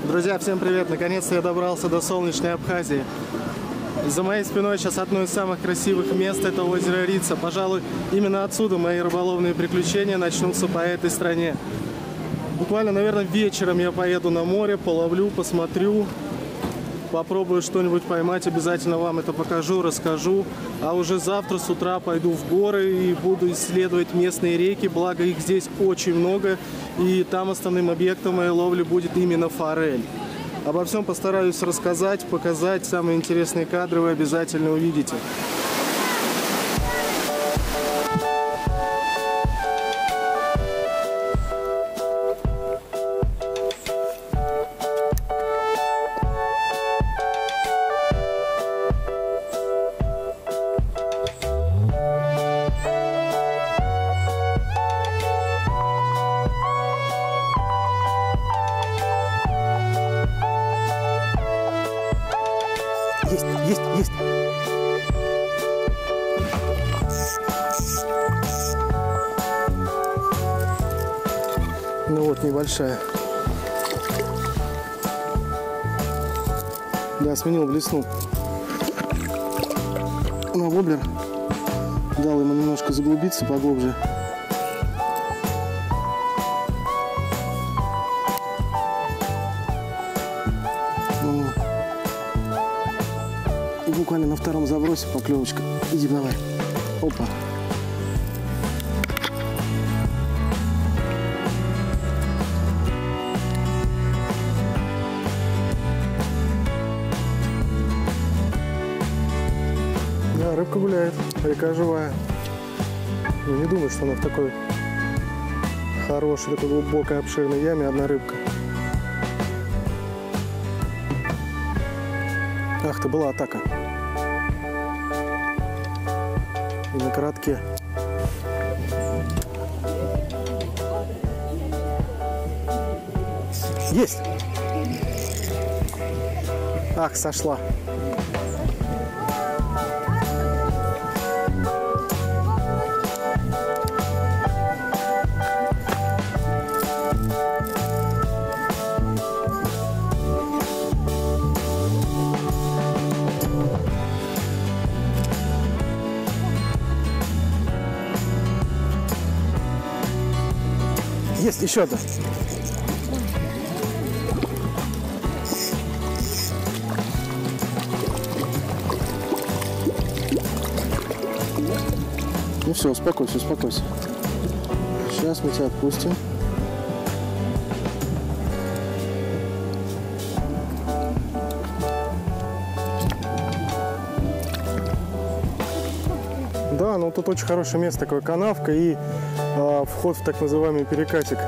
Друзья, всем привет! Наконец-то я добрался до солнечной Абхазии. За моей спиной сейчас одно из самых красивых мест – это озеро Рица. Пожалуй, именно отсюда мои рыболовные приключения начнутся по этой стране. Буквально, наверное, вечером я поеду на море, половлю, посмотрю, попробую что-нибудь поймать, обязательно вам это покажу, расскажу. А уже завтра с утра пойду в горы и буду исследовать местные реки, благо их здесь очень много. И там основным объектом моей ловли будет именно форель. Обо всем постараюсь рассказать, показать. Самые интересные кадры вы обязательно увидите. Есть. Ну вот, небольшая. Да, сменил блесну на воблер. Дал ему немножко заглубиться поглубже. И буквально на втором забросе поклевочка. Иди давай. Опа. Да, рыбка гуляет. Река живая. Но не думаю, что она в такой хорошей, такой глубокой, обширной яме одна рыбка. Ах ты, была атака. И на коротке. Есть! Ах, сошла. Есть еще одна. Ну все, успокойся. Сейчас мы тебя отпустим. Да, ну тут очень хорошее место, такое канавка и вход в так называемый перекатик.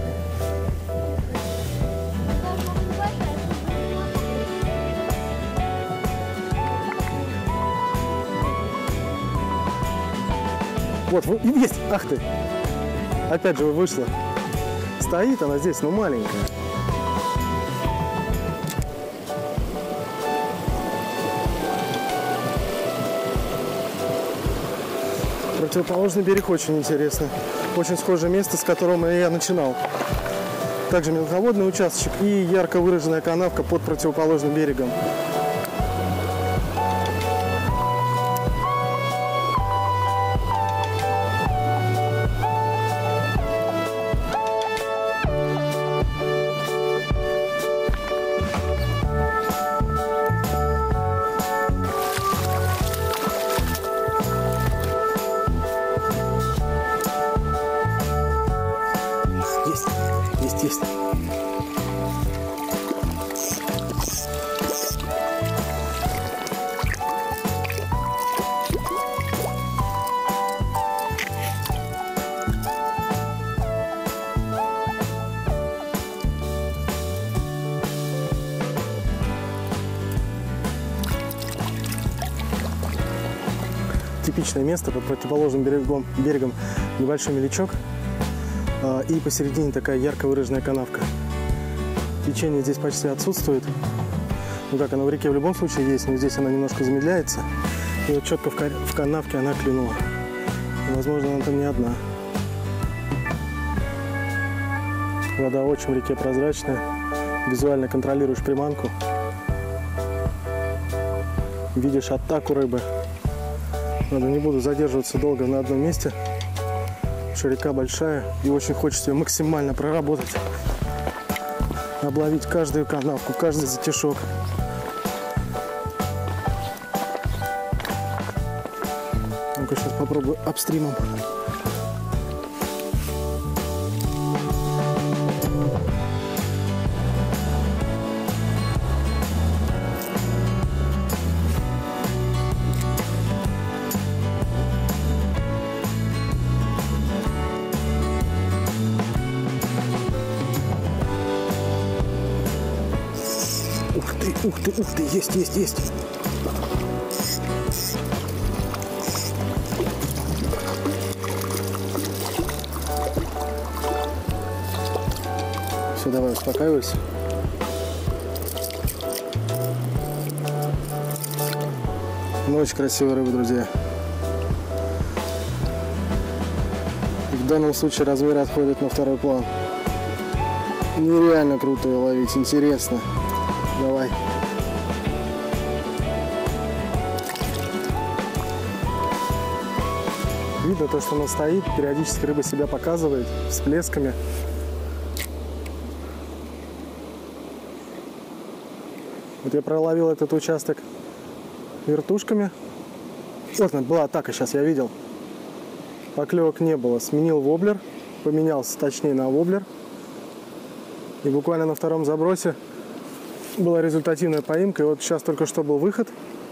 Вот, есть! Ах ты! Опять же вышла. Стоит она здесь, но маленькая. Противоположный берег очень интересный. Очень схожее место, с которого я начинал. Также мелководный участочек и ярко выраженная канавка под противоположным берегом. Есть. Типичное место под противоположным берегом небольшой мелячок. И посередине такая ярко выраженная канавка. Течение здесь почти отсутствует. Ну как, оно в реке в любом случае есть, но здесь она немножко замедляется. И вот четко в канавке она клюнула. Возможно, она там не одна. Вода очень в реке прозрачная. визуально контролируешь приманку, видишь атаку рыбы. Ладно, не буду задерживаться долго на одном месте, потому что река большая и очень хочется ее максимально проработать, обловить каждую канавку, каждый затишок. Ну-ка, сейчас попробую апстримом. Ух ты, есть. Все, давай, успокаивайся. Ну, очень красивая рыба, друзья. И в данном случае размер отходит на второй план. Нереально круто ее ловить, интересно. Давай. Видно то, что она стоит, периодически рыба себя показывает всплесками. Вот я проловил этот участок вертушками. Вот была атака, сейчас я видел. Поклевок не было. Сменил воблер, поменялся точнее на воблер. И буквально на втором забросе была результативная поимка. И вот сейчас только что был выход.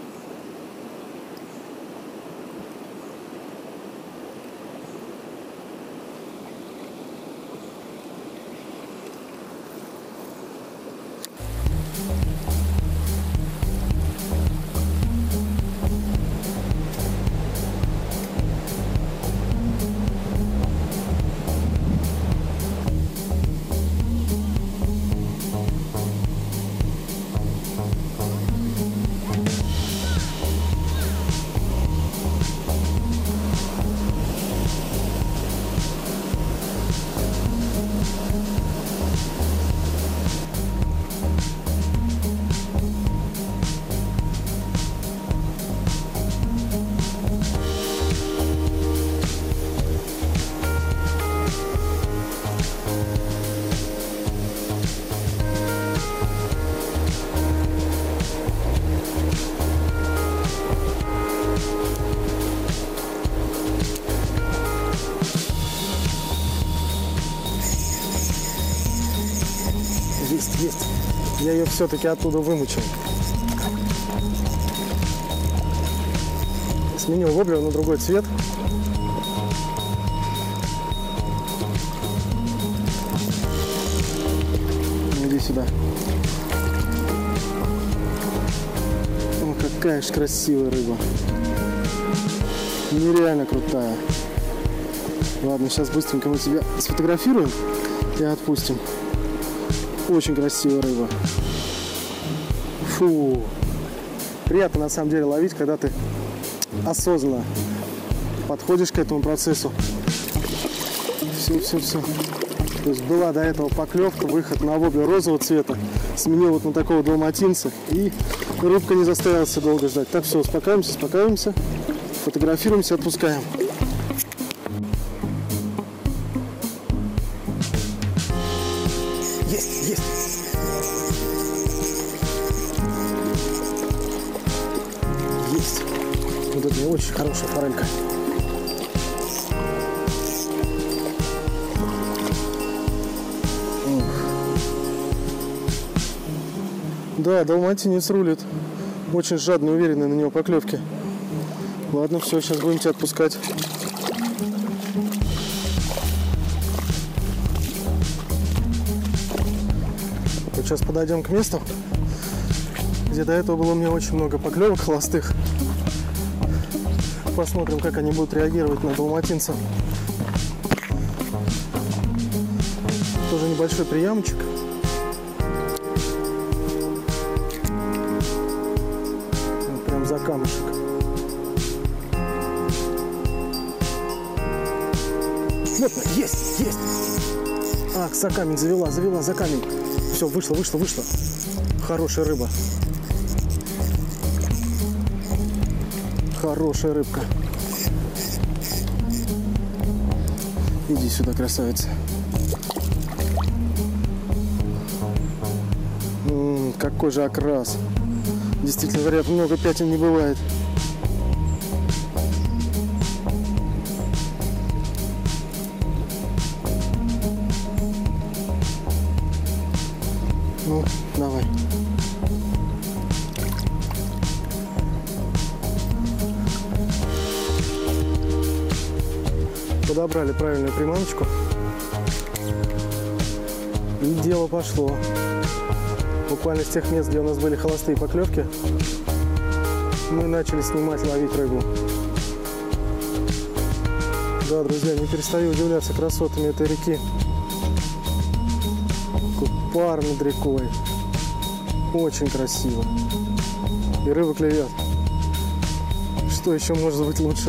Есть. Я ее все-таки оттуда вымучил. Сменил воблер на другой цвет. Иди сюда. О, какая же красивая рыба. Нереально крутая. Ладно, сейчас быстренько мы тебя сфотографируем и отпустим. Очень красивая рыба. Фу. Приятно на самом деле ловить, когда ты осознанно подходишь к этому процессу. Все. То есть была до этого поклевка, выход на воблер розового цвета. Сменил вот на такого далматинца. И рыбка не заставила себя долго ждать. Так, все, успокаиваемся. Фотографируемся, отпускаем. Есть. Вот это очень хорошая форелька. Да, далматинец рулит. Очень жадный, уверенный на него поклевки. Ладно, все, сейчас будем тебя отпускать. Вот сейчас подойдем к месту, где до этого было у меня очень много поклевок холостых. Посмотрим, как они будут реагировать на далматинца. Тоже небольшой приямчик. Вот прям за камушек. Вот, есть. А, за камень завела за камень. Все, вышла. Хорошая рыба. Хорошая рыбка. Иди сюда, красавица. Какой же окрас. Действительно, говорят, много пятен не бывает. Ну, давай. Подобрали правильную приманочку. И дело пошло. Буквально с тех мест, где у нас были холостые поклевки, мы начали снимать, ловить рыбу. Да, друзья, не перестаю удивляться красотами этой реки. Пар над рекой. Очень красиво. И рыба клюет. Что еще может быть лучше?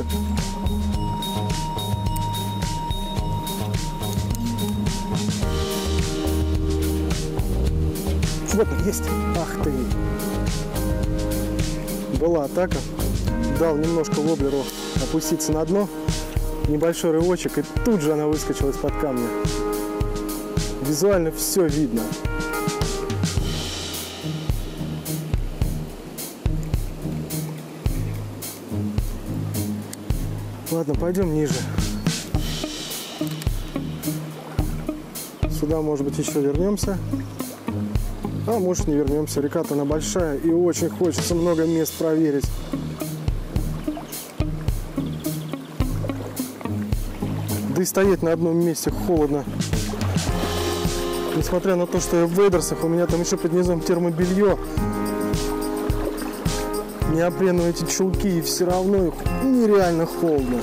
Вот он есть. Ах ты. Была атака. Дал немножко воблеру опуститься на дно. Небольшой рывочек, и тут же она выскочила из-под камня. Визуально все видно. Ладно, пойдем ниже. Сюда, может быть, еще вернемся. А может, не вернемся. Река-то она большая, и очень хочется много мест проверить. Да и стоять на одном месте холодно. Несмотря на то, что я в вейдерсах, у меня там еще под низом термобелье, неопреновые эти чулки, и все равно нереально холодно.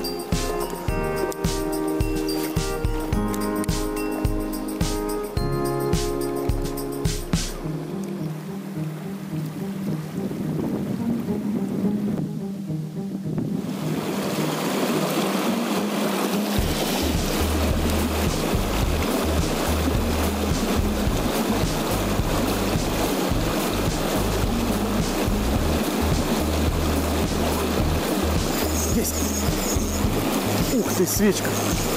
Есть! Ух ты, свечка!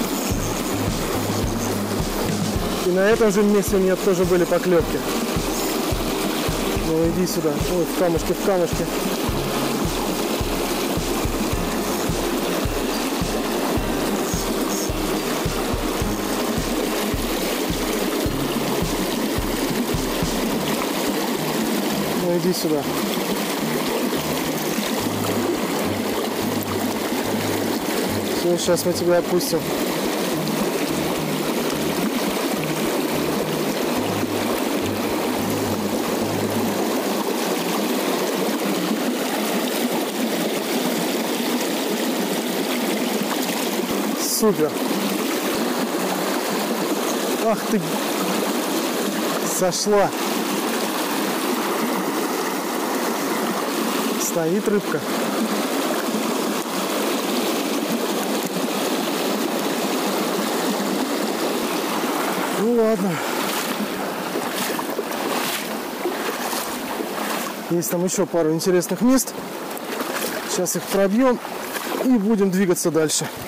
И на этом же месте у меня тоже были поклевки. Ну иди сюда. Ой, в камушке, в камушке. Ну иди сюда. Все, сейчас мы тебя отпустим. Супер. Ах ты. Сошла. Стоит рыбка. Ну ладно. Есть там еще пару интересных мест. Сейчас их пробьем и будем двигаться дальше.